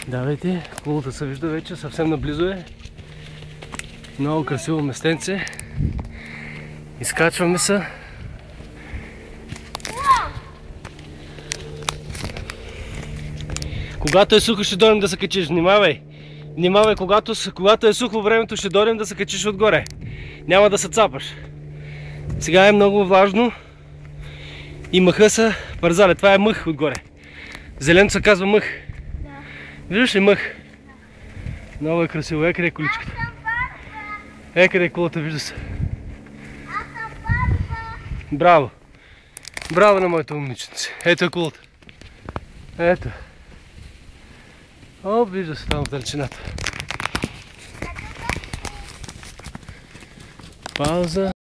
Давайте, кулата се вижда вече, съвсем наблизо е. Много красиво местенце. Изкачваме се. Когато е сухо, ще дойдем да се качиш. Внимавай! Внимавай, когато е сухо времето, ще дойдем да се качиш отгоре. Няма да се цапаш. Сега е много влажно и мъха са парзали. Това е мъх отгоре. Зелено се казва мъх. Да. Виждаш ли мъх? Много е красиво. Къде е количката? Къде е кулата, вижда се. Браво! Браво на моето момиченце. Ето е кулата. Ето. О, вижда се там в далечината. Пауза.